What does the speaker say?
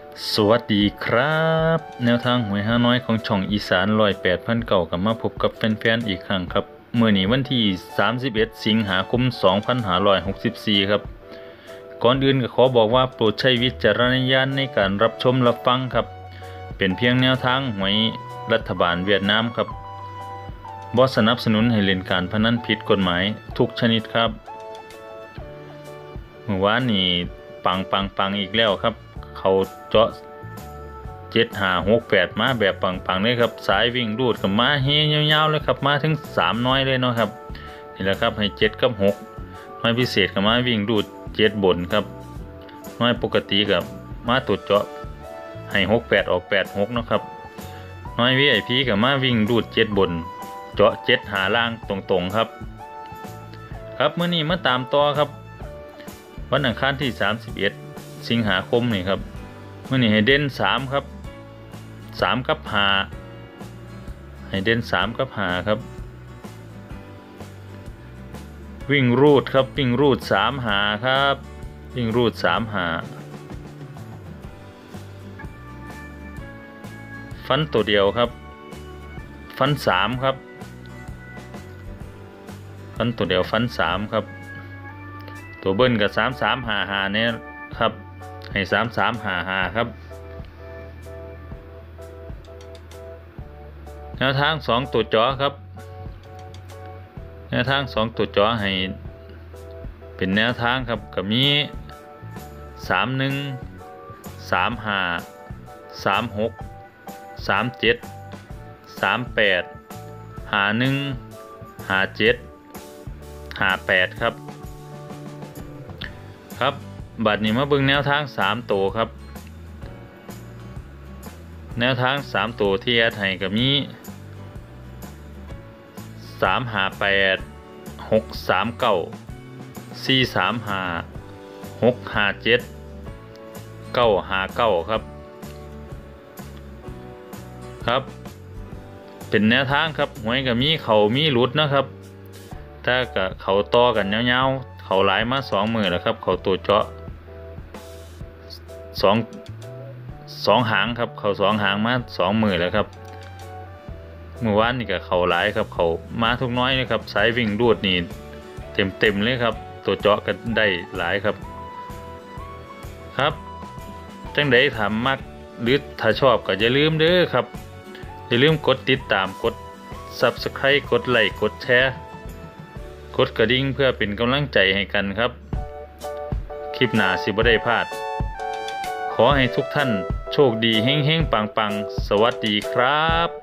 สวัสดีครับแนวทางหวยฮานอยของช่องอีสาน108,900กับมาพบกับแฟนๆอีกครั้งครับเมื่อนี้วันที่31สิงหาคม2564ครับก่อนอื่นก็ขอบอกว่าโปรดใช้วิจารณญาณในการรับชมรับฟังครับเป็นเพียงแนวทางหวยรัฐบาลเวียดนามครับบ่สนับสนุนให้เล่นการพนันผิดกฎหมายทุกชนิดครับเมื่อวานนี้ปังอีกแล้วครับเขาเจาะ7568มาแบบปังเลยครับสายวิ่งรูดกับมาเฮยาวๆเลยครับมาถึง3น้อยเลยเนาะครับนี่แหละครับให้7กับ6น้อยพิเศษกับมาวิ่งรูด7บนครับน้อยปกติกับมาตุดเจาะให้68ออก86เนาะครับน้อย VIP กับมาวิ่งรูด7บนเจาะ7หาล่างตรงๆครับครับมื้อนี้มาตามต่อครับวันอังคารที่31สิงหาคมนี่ครับมื้อนี้ให้เด่น3ครับ3กับ5ให้เด่น3กับ5ครับวิ่งรูดครับวิ่งรูด3หาครับวิ่งรูด3หาฟันตัวเดียวครับฟัน3ครับฟันตัวเดียวฟัน3ครับตัวเบิ้ลกับ3355เนี่ยครับให้3355ครับแนวทาง2ตัวจ่อครับแนวทาง2ตัวจ่อให้เป็นแนวทางครับก็มี31 35 36 37 38 51 57 58ครับครับบัดนี้มาเบิ่งแนวทาง3ตัวครับแนวทาง3ตัวที่แอดให้ก็มี358 639 435 657 959ครับครับเป็นแนวทางครับหวยก็มีเขามีหลุดนะครับถ้าก็เขาต่อกันยาวๆเขาหลายมา2มื้อแล้วครับเขาตัวเจาะ2หางครับเขา2หางมา2มื้อแล้วครับเมื่อวานนี่ก็เขาหลายครับเขามาทุกน้อยเลยครับสายวิ่งรูดนี่เต็มเลยครับตัวเจาะกันได้หลายครับครับจังใดถามมักหรือถ้าชอบก็อย่าลืมเด้อครับอย่าลืมกดติดตามกด Subscribe กดไลค์กดแชร์กดกระดิ่งเพื่อเป็นกำลังใจให้กันครับคลิปหน้าสิบ่ได้พลาดขอให้ทุกท่านโชคดีเฮงๆปังๆสวัสดีครับ